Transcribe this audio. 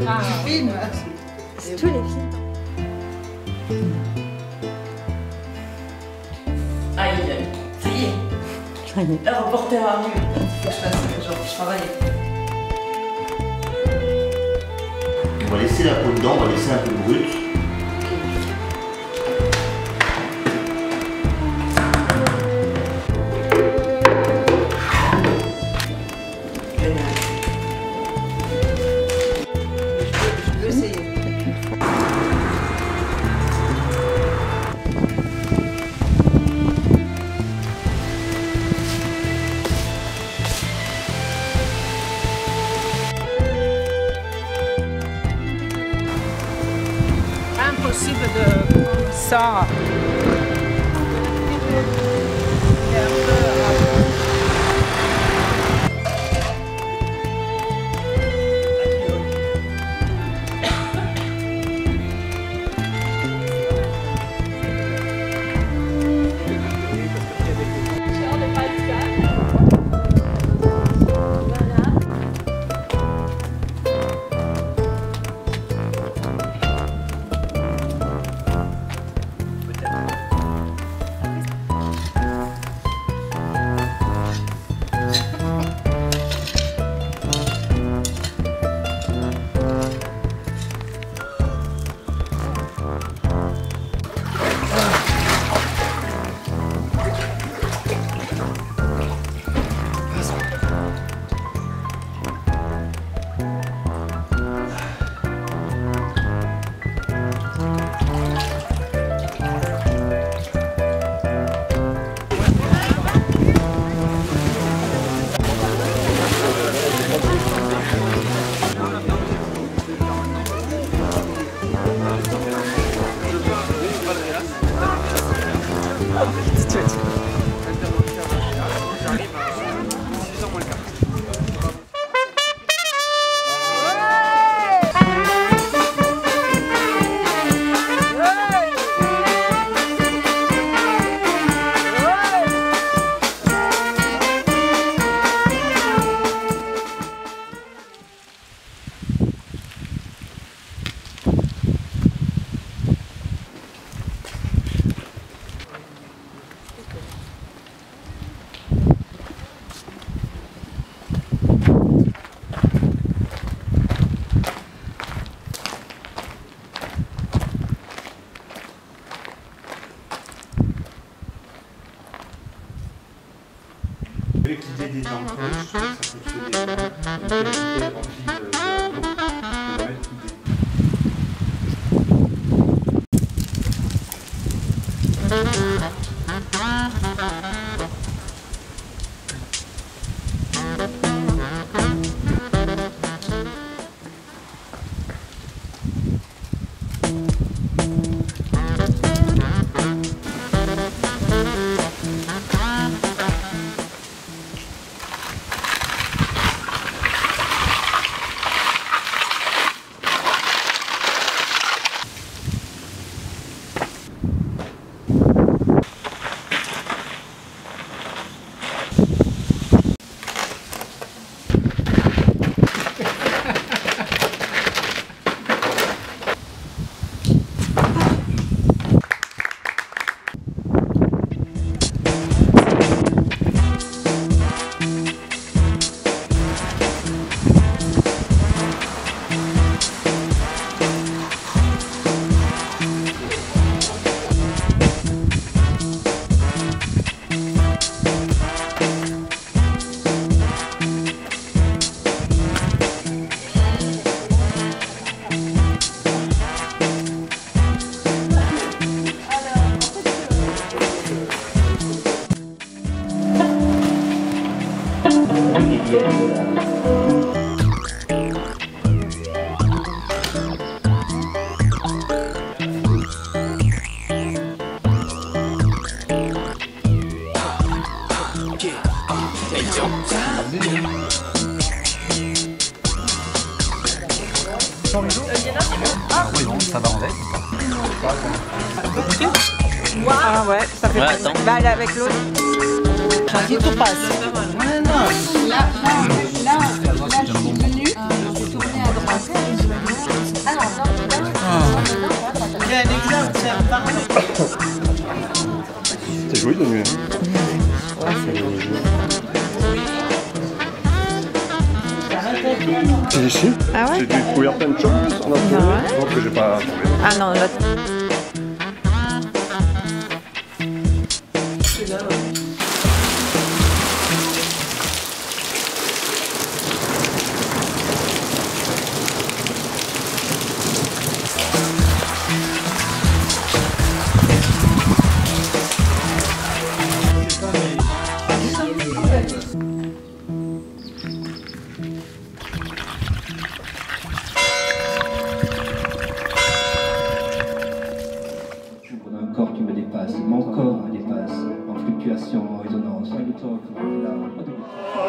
film. C'est tous les films. Aïe, ça y est. Ça y est. Le reporter arrive. Il faut que je fasse genre, je travaille. On va laisser la peau dedans, on va laisser un peu brut. Je peux essayer. Impossible de prendre ça. Avec l'idée des temps, ça fonctionnait bien. Une qualité remplie de l'eau. Ça va être l'idée. Ah oui, bon, ça va en veille. Ah ouais, ça fait Ouais, pas mal avec l'autre. Vas-y, tout passe. Là, je suis venue, j'ai tourné à droite. Il y a un exemple, tiens, pardon. C'est joli de nuit. C'est ici. Ah ouais? J'ai découvert plein de choses en Australie, ouais. donc que j'ai pas trouvé. Ah non, là. On a un corps qui me dépasse, mon corps me dépasse, en fluctuation, en résonance.